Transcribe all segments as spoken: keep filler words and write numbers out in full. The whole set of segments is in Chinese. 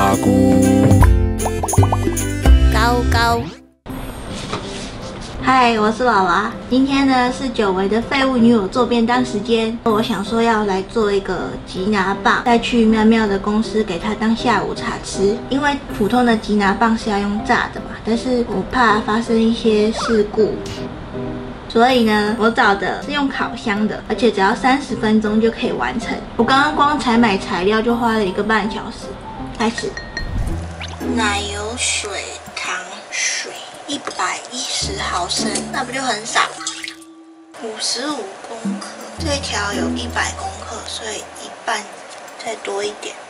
大姑， 高高。嗨，我是娃娃。今天呢是久违的废物女友做便当时间。我想说要来做一个吉拿棒，再去妙妙的公司给她当下午茶吃。因为普通的吉拿棒是要用炸的嘛，但是我怕发生一些事故，所以呢，我找的是用烤箱的，而且只要三十分钟就可以完成。我刚刚光采买材料就花了一个半小时。开始，奶油水、糖水。一百一十毫升，那不就很少？五十五公克，这一条有一百公克，所以一半再多一点。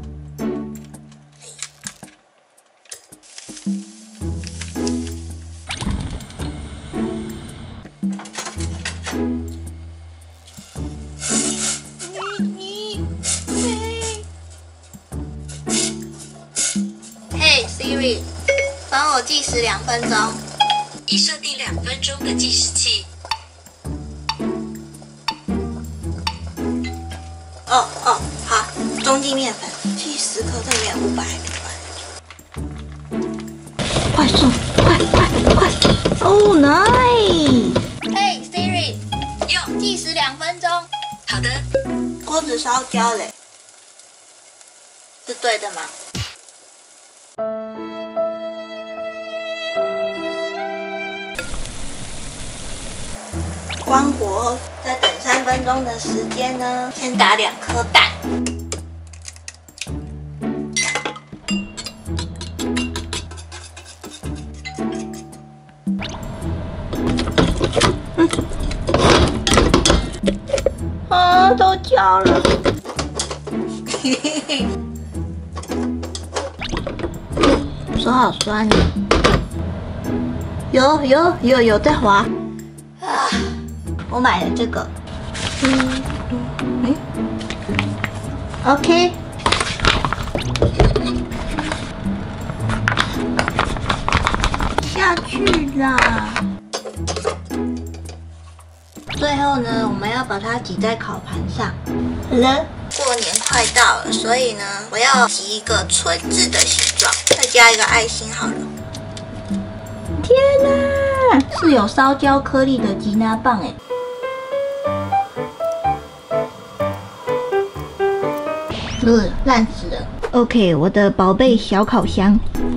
嘿 Siri。帮我计时两分钟， 已设定两分钟的计时器。 哦哦，好，中筋面粉，计十克，这里面五百克。快速，快快快！哦 ，nice！ 嘿 Siri， 哟， 计时两分钟。 好的。 锅子烧焦嘞，是对的吗？关火后，再等三分钟的时间呢，先打两颗蛋。嗯，啊，都焦了。嘿嘿嘿，手好酸啊！有有有有在滑啊！我买了这个，嗯，哎 ，OK， 下去啦。最后呢，我们要把它挤在烤盘上。好了，过年快到了，所以呢，我要挤一个春字的形状，再加一个爱心好了。天哪，是有烧焦颗粒的吉拿棒哎。呃，烂死了。OK， 我的宝贝小烤箱，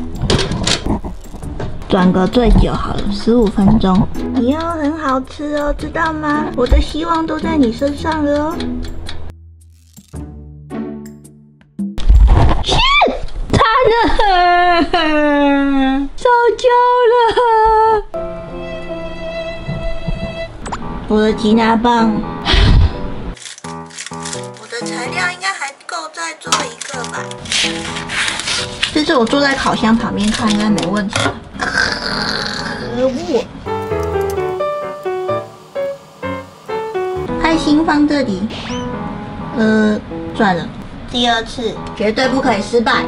转个最久好了，十五分钟。你要很好吃哦，知道吗？我的希望都在你身上了哦。天，惨了，烧焦了。我的吉拿棒。材料应该还够，再做一个吧。这次我坐在烤箱旁边看，应该没问题。可恶！爱心放这里。呃，算了，第二次绝对不可以失败。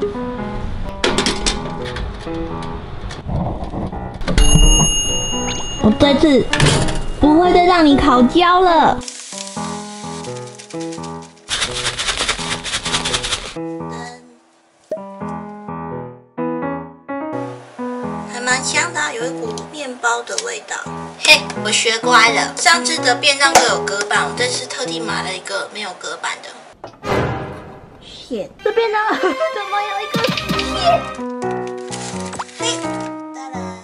我这次不会再让你烤焦了。蛮香的、啊，有一股面包的味道。嘿，我学乖了。上次的便当都有隔板，我这次特地买了一个没有隔板的。shit， 这便当怎么有一个 shit？ 嘿，当然，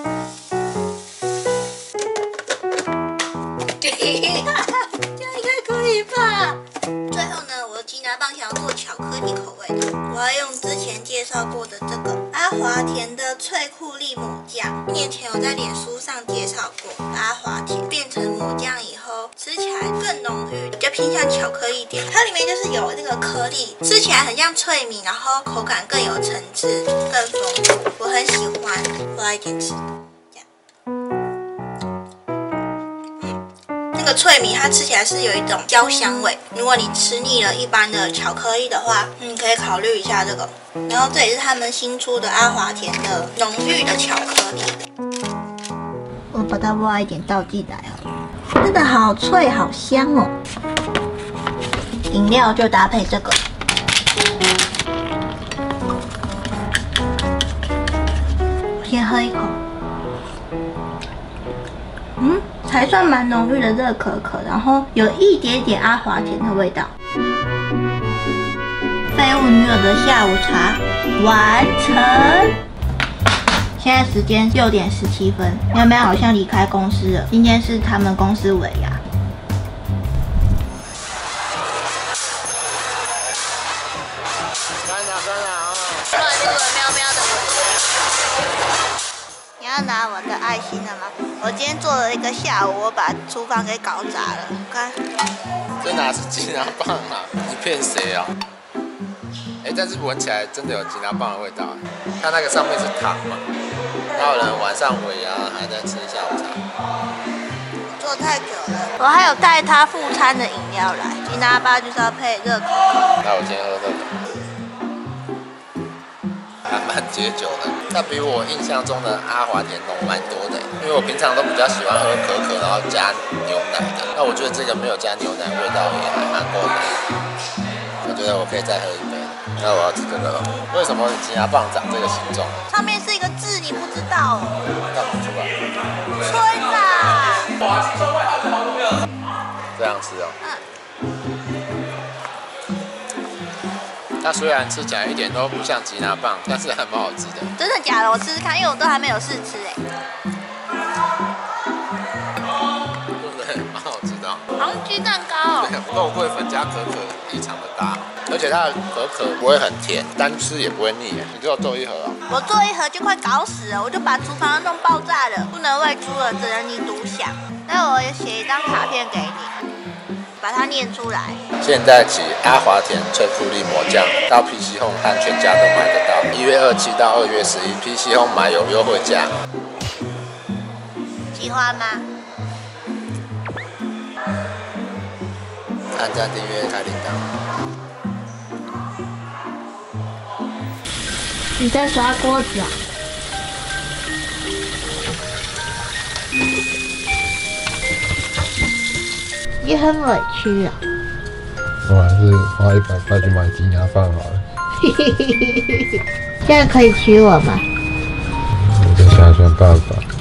这应该可以吧？最后呢，我的吉拿棒想要做巧克力口味的，我要用之前介绍过的这个阿华田的脆库利抹酱。一年前我在脸书上介绍过阿华田变成抹酱以后，吃起来更浓郁，比较偏向巧克力一点。它里面就是有那个颗粒，吃起来很像脆米，然后口感更有层次，更丰富，我很喜欢。我来一点吃。那个脆米它吃起来是有一种焦香味，如果你吃腻了一般的巧克力的话，你可以考虑一下这个。然后这也是他们新出的阿华田的浓郁的巧克力。我把它挖一点倒进来哦，真的好脆好香哦。饮料就搭配这个喝一口。嗯，才算蛮浓郁的热可可，然后有一点点阿华田的味道。废物女友的下午茶完成。现在时间六点十七分，喵喵好像离开公司了。今天是他们公司尾牙。 干了干了哦！ 乱入了喵喵的尾牙。你要拿我的爱心了吗？我今天做了一个下午，我把厨房给搞砸了。看， 这哪是吉拿棒啊？你骗谁啊？哎、欸，但是闻起来真的有吉拿棒的味道。它那个上面是糖嘛，还有人晚上尾牙还在吃下午茶。 做太久了。我还有带他副餐的饮料来，吉拿棒就是要配热可可。 那我今天喝热可可。还蛮解酒的，它比我印象中的阿华田浓蛮多的，因为我平常都比较喜欢喝可可，然后加牛奶的。那我觉得这个没有加牛奶，味道也还蛮够的。我觉得我可以再喝一杯。那我要吃这个了。为什么吉拿棒长这个形状？ 上面是一个字，你不知道哦。 看不出来。 吹啦！ 这样吃哦。它虽然吃起来一点都不像吉拿棒，但是还蛮好吃的。 真的假的？我试试看，因为我都还没有试吃哎。 对不对？蛮好吃的、哦。 好像鸡蛋糕、哦。 对，肉桂粉加可可异常的搭，而且它的可可不会很甜，单吃也不会腻。你只有做一盒啊、哦？ 我做一盒就快搞死了，我就把厨房弄爆炸了，不能喂猪了，只能你独享。那我也写一张卡片给你，把它念出来。 现在起，阿华田脆肤力抹酱到 P C Home 和全家都买得到。一月二七到二月十一 ，P C Home 买有优惠价。 喜欢吗？ 按赞、订阅、开铃铛。 你在刷锅子啊？你很委屈啊。 我还是花一百块去买吉拿棒好了。 现在可以娶我吗？ 我再想想办法。